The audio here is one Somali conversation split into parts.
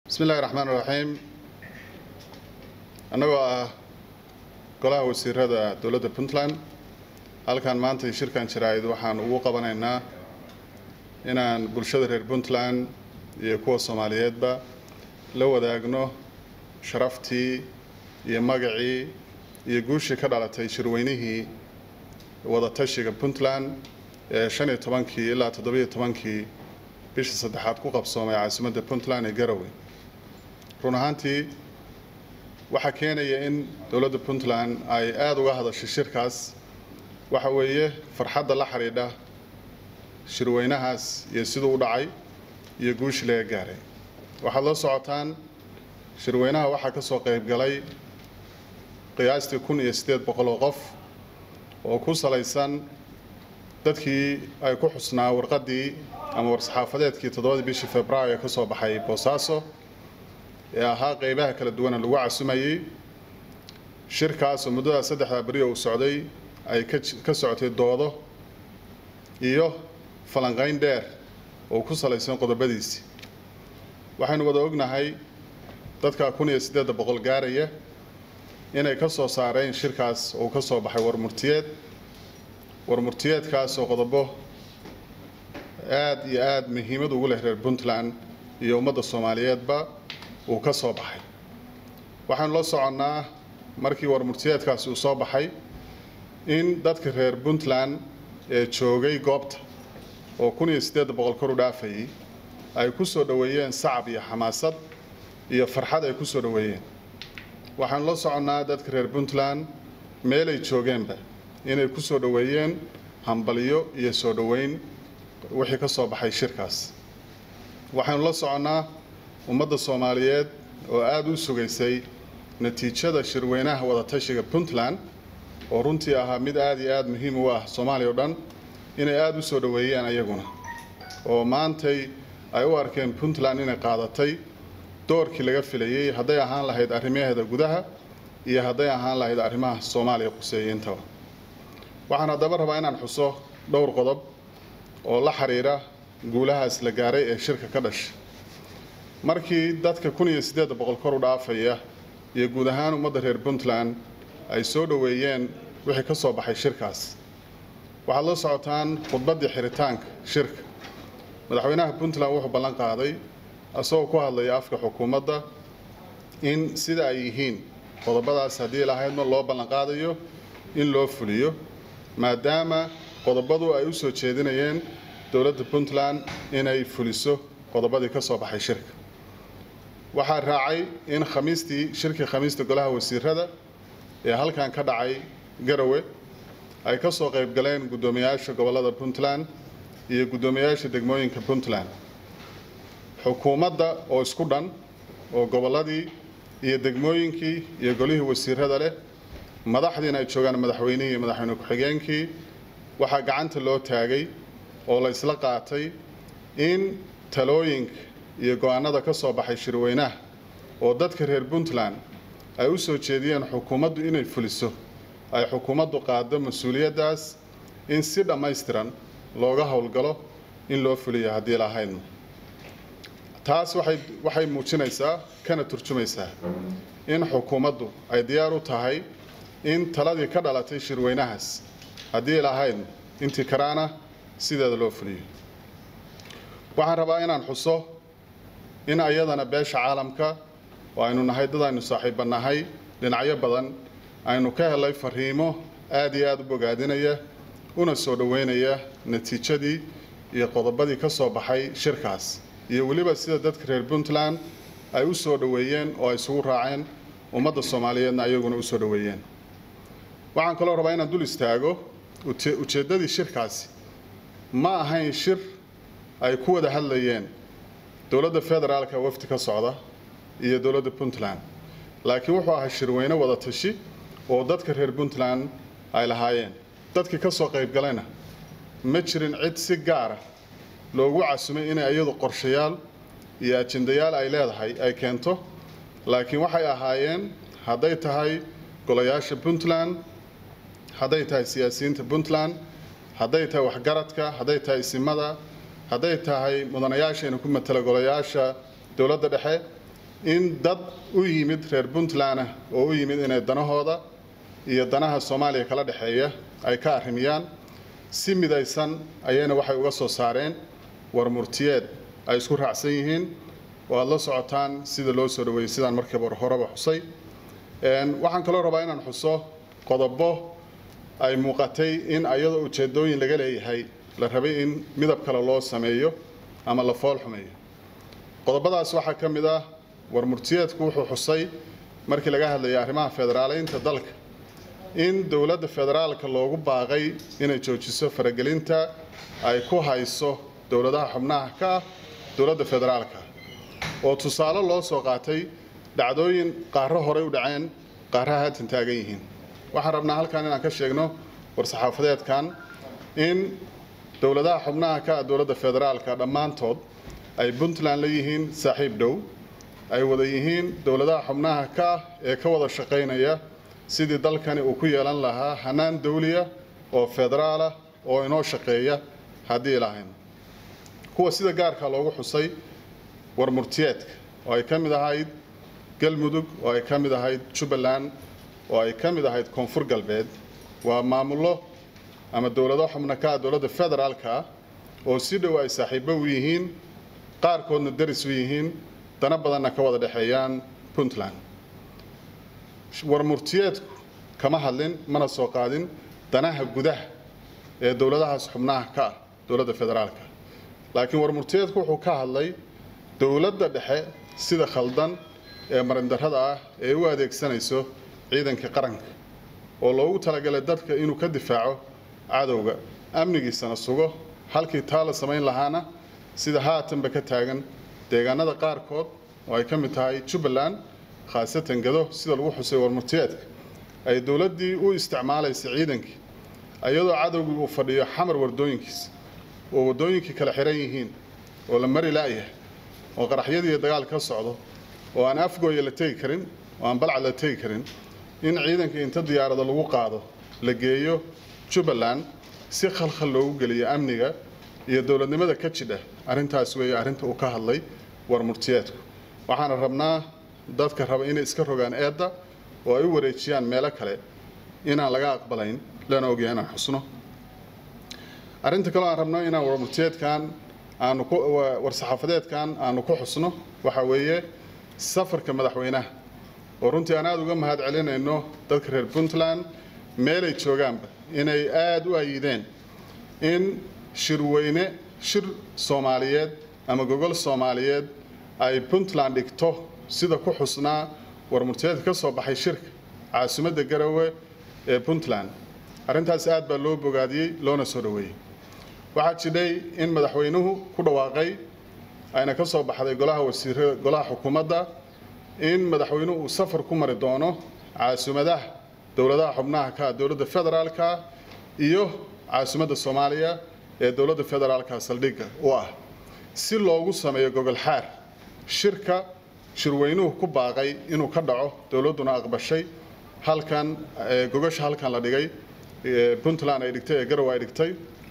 بسم الله الرحمن الرحيم أنا قلها وزير هذا دولة بنتلاند هل كان مانتي شركة شرايد وحان وقبنا إن برشة بنتلاند يكون الصوماليات با لو داقنو شرفتي يمقعي يقوش كده على تيشروينه وضع تشيك بنتلاند شنو طبانكي إلا تضبيه طبانكي بيش صدحات كوكب صومي عاصمة بنتلاند يقروي run ahaantii waxa keenaya in dawladda Puntland ay aad uga hadashay shirkaas waxa weeye farxadda la xiriidha shirweynahaas iyo sidoo u dhacay iyo guush laga gaaray waxa la socotaan shirweynaha waxa ka soo qayb galay qiyaastii 1800 qof oo ku salaysan dadkii ay ku xusnaa warqadii ama war-saxaafadeedkii 7 bishii Febraayo ka soo baxay Boosaaso ها قيبها كلا دونا الوعي سمايي شركة سمدوها سدح بريء وسعودي أي كسعودي الضوضة إيوه فلانغين دير وكسر ليسون قدر بديسي وحين وضعنا هاي تذكر كوني يسدد بغلقارية إن يكسر صارين شركة وكسر بحي ورمرتيات كاس وقضبه آد مهمة وقوله بنتلاند يوم الصوماليات با وكسر بحي وحن لو سعنا مركي ورمرتيات كاس وصاب بحي إن دتك بنتلاند شوقي قبط وكون يستد بغلكرو دافعي أي كسر دويين صعب يا حماسات يا فرحة أي كسر دويين وحن لو سعنا دتك بنتلاند ميلي شوقين به إن كسر دويين همبليو يسر دوين وحي كسر بحي شركاس وحن لو سعنا ومدة الصوماليات وآدو سوغيسي نتيجة شروينها وضعتشيغ بنتلاند ورنتي أها مد آد مهم واه صوماليا ودان إن آدو سودويان أيقونا ومانتي أيو أركين بنتلاند إن قادتي دور كي لغا فيليي هدايا هان لهيد أرميه هدا قدها إيا هدايا هان لهيد أرميه صوماليا قسيين توا وحنا دبر باينا نحسوه دور قضب ولا حريرة قولها اسلقاري الشركة كدش markii dadka 1800 kor u dhaafaya iyo guud ahaan ummadda reer Puntland ay soo dhaweeyeen wixii ka soo baxay shirkaas waxa la socotaan khudbadii xiritaanka shirka madaxweynaha Puntland wuxuu ballan qaaday asoo ku hadlaya afka xukuumadda in sida ay yihiin qodobadaas hadii lahaydna loo ballan qaadayo in loo fuliyo maadaama qodobadu ay u soo jeedinayeen dawladda Puntland inay fuliso qodobadii ka soo baxay shirka waxaa raacay in shirkii khamiista golaha wasiirada ee halkan ka dhacay Garowe ay ka soo qayb galeen gudoomiyaasha gobolada Puntland iyo gudoomiyaasha degmooyinka Puntland xukuumadda oo isku dhan oo goboladii iyo degmooyinkii iyo golihii wasiirada leh madaxdiina ay joogaan madaxweynaha iyo madaxweyne ku-xigeenkii waxaa gacanta loo taagay oo la isla qaatay in talooyinka iyo go'aanada ka soo baxay shirweynaha oo dadka reer Puntland ay u soo jeediyeen xukuumaddu inay fuliso ay xukuumaddu qaado mas'uuliyadaas in si dhammaystiran looga howlgalo in loo fuliyo hadii la hayno taas waxay muujinaysaa kana turjumaysaa in xukuumaddu ay diyaar u tahay in taladii ka dhalatay shirweynahaas hadii la hayno intii karaana sideeda loo fuliyo waxaan rabaa inaan xuso in ayadana beesha caalamka oo aynu nahay dad aynu saaxiibanahay dhinacyo badan aynu ka helay fariimo aad iyo aad u bogaadinaya una soo dhaweynaya natiijadii iyo qodobadii ka soo baxay shirkaas iyo waliba sida dadka reer Puntland ay u soo dhaweeyeen oo ay isugu raaceen ummadda Soomaaliyeedna ayaguna u soo dhaweeyeen waxaan kaloo rabaa inaan dul istaago ujeedadii shirkaasi ma ahayn shir ay ku wada hadlayeen dawladda federaalka wafti ka socda iyo dawladda Puntland laakiin wuxuu ahaa shirweyne wada tashi oo dadka reer Puntland ay lahaayeen dadkii ka soo qayb galayna ma jirin cid si gaar ah loogu casumay in ayadu qorshayaal iyo ajendayaal ay leedahay ay keento laakiin waxay ahaayeen haday tahay golayaasha Puntland haday tahay siyaasiyiinta Puntland haday tahay waxgaradka haday tahay isimada hadday tahay mudanayaasha inuu ku matala golayaasha dawladda dhexe in dad u yimid reer Puntland oo u yimid inay danahooda iyo danaha Soomaaliya kala dhaxeeya ay ka arrimiyaan si midaysan ayayna waxay uga soo saareen war murtiyeed ay isku raacsan yihiin oo aad la socotaan sida loo soo dhaweeyay sidaan markaba horeba xusay waxaan kaloo rabaa inaan xuso qodobo ay muuqatay in ayadoo ujeedooyin laga leeyahay la rabay in midab kale loo sameeyo ama la fool xumeeyo qodobadaas waxaa ka mid ah war murtiyeedku wuxuu xusay markii laga hadlayay arrimaha federaaleynta dalka in dowladda federaalka loogu baaqay inay joojiso faragelinta ay ku hayso dowladaha xubnaha ka ah dowladda federaalka oo tusaale loo soo qaatay dhacdooyin qaarro hore u dhaceen qaarraha haatan taagan yihiin waxaan rabnaa halkan inaan ka sheegno war-saxaafadeedkan in dowladaha xubnaha ka ah dowladda federaalka dhammaantood ay Puntland la yihiin saaxiib dhow ay wada yihiin dowladaha xubnaha ka ah ee ka wada shaqaynaya sidii dalkani uu ku yeelan lahaa hanaan dawliya oo federaal ah oo inoo shaqeeya haddii lahayn kuwa sida gaarka loogu xusay war murtiyeedka oo ay ka mid ahayd galmudug oo ay ka mid ahayd Jubbaland oo ay ka mid ahayd koonfur galbeed waa maamulo ama dowlado xubno ka ah dowladda federaalka oo si dhow ay saaxiibo u yihiin qaarkoodna daris u yihiin dana badanna ka wada dhaxeeyaan Puntland war murtiyeedku kama hadlin mana soo qaadin danaha gudaha ee dowladahaas xubnaha ka ah dowladda federaalka laakiin war murtiyeedku wuxuu ka hadlay dowladda dhexe sida khaldan ee marindarrada ah ee u adeegsanayso ciidanka qaranka oo loogu talagalay dadka inuu ka difaaco cadowga amnigiisana sugo halkii taa la samayn lahaana sida haatanba ka taagan deegaanada qaarkood oo ay ka mid tahay Jubbaland khaasatan gado sida lagu xusay war murtiyeedka ay dowladdii u isticmaalaysay ciidankii ayadoo cadowgii uu fadhiyo xamar wadooyinkiisa oo wadooyinkii kala xiran yihiin oo la mari laayahay oo qaraxyadii iyo dagaal ka socdo oo aan afgooya la tegi karin oo aan balcad la tegi karin in ciidanka inta diyaarada lagu qaado la geeyo Jubbaland si khalkhal loogu geliyo amniga iyo dowladnimada ka jidha arrintaas weeye arrinta uu ka hadlay war murtiyeedku waxaan rabnaa dadka raba inay iska rogaan eedda oo ay u wareejiyaan meelo kale inaan laga aqbalayn lana ogyahay inaan xusno arrinta kale aan rabno inaan war murtiyeedkan war saxaafadeedkan aanu ku xusno waxa weeye safarka madaxweynaha oo runtii aan aad uga mahad celinayno dadka reer Puntland meelay joogaanba inay aad u ayideen in shir Soomaaliyeed ama gogol Soomaaliyeed ay Puntland dhigto sida ku xusnaa war murtiyeed ka soo baxay shirka caasimadda Garowe ee Puntland arrintaas aad baa loo bogaadiyay loona soo dhaweeyay waxaa jiray in madaxweynuhu ku dhawaaqay ayna ka soo baxday golaha wasiirada golaha xukuumadda in madaxweynuhu uu safar ku mari doono caasimadaha dowladaha xubnaha ka dowladda federaalka iyo caasimadda Soomaaliya ee dowladda federaalka saldhigga u ah si loogu sameeyo gogol xaar shirweynuhu ku baaqay inuu ka dhaco dowladduna aqbashay halkan gogosha halkan la dhigay Puntland ay dhigtay ee Garowe ay dhigtay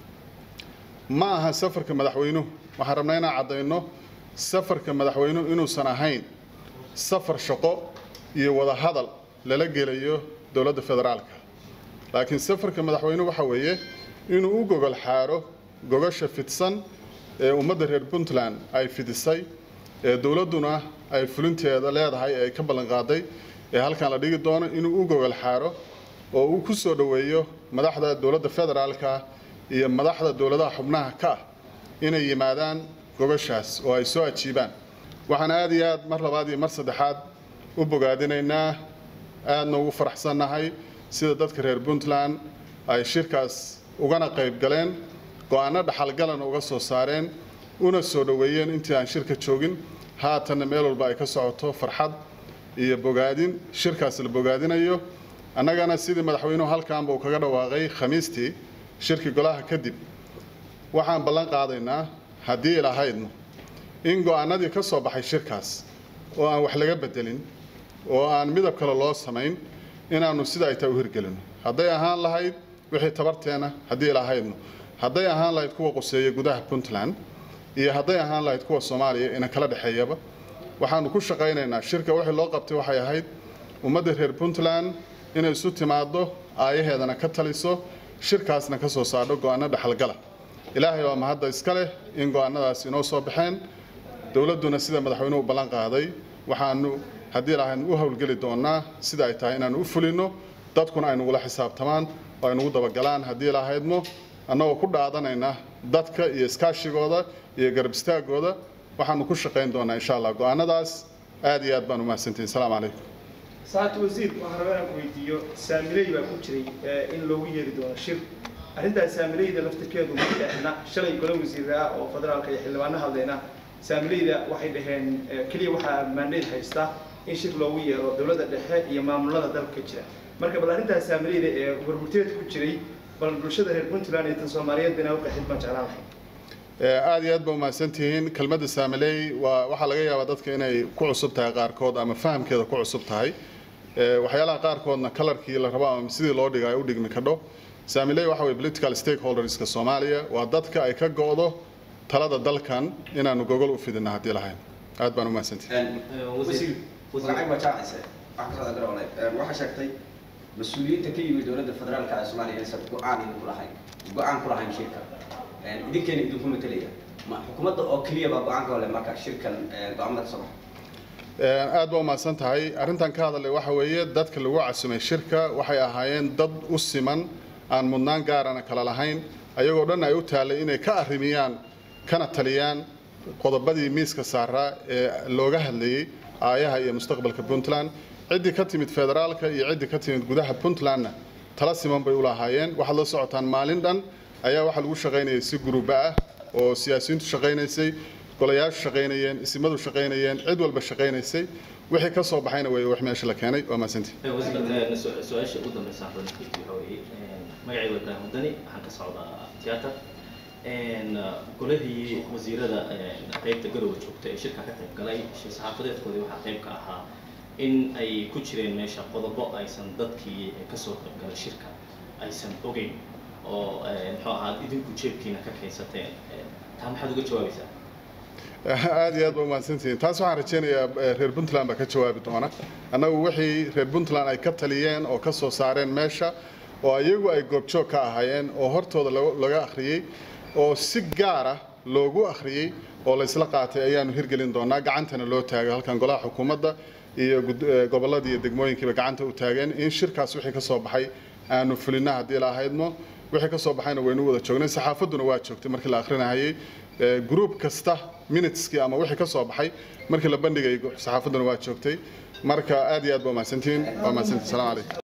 ma aha safarka madaxweynuhu waxaan rabnaa inaan cadeyno safarka madaxweynuhu inuusan ahayn safar shaqo iyo wada hadal lala gelayo dowladda federaalka laakiin safarka madaxweynuhu waxa weeye inuu u gogol xaaro gogosha fidsan ee ummadda reer Puntland ay fidisay ee dowladduna ay fulinteeda leedahay ee ka ballan qaaday ee halkan la dhigi doono inuu u gogol xaaro oo uu ku soo dhaweeyo madaxda dowladda federaalka iyo madaxda dowladaha xubnaha ka inay yimaadaan gogoshaas oo ay soo ajiibaan waxaan aad iyo aad mar labaad iyo mar saddexaad u bogaadinaynaa aadna ugu faraxsanahay sida dadka reer Puntland ay shirkaas ugana qayb galeen go'aano dhaxalgalan uga soo saareen una soo dhaweeyeen intii aan shirka joogin haatanna meel walba ay ka socoto farxad iyo bogaadin shirkaas la bogaadinayo annagana sidii madaxweynuhu halkaanba uu kaga dhawaaqay khamiistii shirki golaha kadib waxaan ballan qaadaynaa haddii ilahaydno in go'aanadii ka soo baxay shirkaas oo aan wax laga bedelin oo aan midab kale loo samayn inaanu sida ay tahay u hirgelino hadday ahaan lahayd wixii tabarteena haddii ilahaydno hadday ahaan lahayd kuwa quseeya gudaha Puntland iyo hadday ahaan lahayd kuwa Soomaaliya ina kala dhaxeeyaba waxaanu ku shaqaynaynaa shirka wixii loo qabtay waxay ahayd ummadda reer Puntland inay isu timaado aayaheedana ka taliso shirkaasna ka soo saadho go'aano dhaxalgala ilaahay waa mahadda iska leh in go'aanadaas inoo soo baxeen dawladduna sida madaxweynuhu ballan qaaday waxaanu haddii ilaahay u hawlgeli doonaa sida ay tahay inaanu u fulino dadkuna ay nagula xisaabtamaan oo ay nagu dabagalaan haddii ilaahaydmo annagoo ku dhaadanayna dadka iyo iskaashigooda iyo garab istaagooda waxaanu ku shaqayn doonaa insha Allah go'aanadaas aad iyo aad baan u mahadsantihiin salaamu calaykum ساعات وزير وحرمنا كويتيو سامري وكوتشري إن لو يريدون الشر أرنتا سامري إذا لفتكيروا من إحنا شلي يقولون وزير أو فدرال كي حلوانا هذينا سامري إذا واحد هن كلي واحد منيد هيستا إن شر لو يرو دولة الدحية يمام الله دل كتير مركب أرنتا سامري إذا ورمتيت كوتشري بالرشدة البنتلاني تنصوماريات بنا وقحد ما جعلها aad iyo aad baa mahadsantihiin kelmadda saamiley waxa laga yaabaa dadka inay ku cusub tahay qaarkood ama fahamkeeda ku cusub tahay waxyaalaha qaarkoodna kalarkii la rabo ama sidii loo dhigay u dhigmi kadho saamiley waxa way political stakeholderska Soomaaliya waa dadka ay ka go'do talada dalkan inaanu gogol u fidina hadii lahayn aad baan u mahadsantihiin wasiir ma taacaysa wax ka soo garoonay waxa sheegtay mas'uuliyiinta ka yimid dawladda federaalka ee Soomaaliya inay go'aan ku lahayn shirka idinkeena idinku matalaya ma xukuumadda oo kaliya baa go'aan ka leh marka shirkan go'aamada soo aad baa mahadsan tahay arrintan ka hadalay waxa weeye dadka lagu casumay shirka waxay ahaayeen dad u siman aan mudnaan gaarana kala lahayn ayagoo dhan ay u taalay inay ka arrimiyaan kana taliyaan qodobadii miiska saaraa ee looga hadlayay aayaha iyo mustaqbalka Puntland cidii ka timid federaalka iyo cidii ka timid gudaha Puntlandna tala siman bay u lahaayeen waxa la socotaan maalin dhan ayaa waxa lagu shaqeynayay si group ah oo siyaasiyiintu shaqeynaysay golayaashu shaqeynayeen isimadu shaqeynayeen cid walba shaqeynaysay wixii ka soo baxayna way wax meesha la keenay waa maasantii su'aasha ugu dambaysa waxa weeye magacayga Ibrahim Mudani waxaan ka socdaa tiyaatar golahii wasiirada qaybta Garowe joogtay ee shirka ka qayb galay saxaafadeedkoodii waxa qayb ka ahaa in ay ku jireen meesha qodobo aysan dadkii ka soo qayb galay shirka aysan ogeyn oo muxuu ahaa idinku jeebkiina ka kaysateen taa maxaad uga jawaabaysaa aad iyo aad baa mahadsantihiin taas waxaan rajaynayaa reer Puntland baa ka jawaabi doona annagu wixii reer Puntland ay ka taliyeen oo ka soo saareen meesha oo ayagu ay goobjoog ka ahaayeen oo hortooda laga akhriyay oo si gaar ah loogu akhriyay oo la isla qaatay ayaanu hirgelin doonaa gacantana loo taagay halkan golaha xukuumadda iyo gobolada iyo degmooyinkiiba gacanta u taageen in shirkaas wixii ka soo baxay aanu fulina hadii la ahaydmo wixii ka soo baxayna waynu wada joognay saxaafaduna waa joogtay markii la akhrinayay group kasta minuteski ama wixii ka soo baxay markii la bandhigay saxaafaduna waa joogtay marka aad iyo aad baa mahadsantihiin salaam calaykum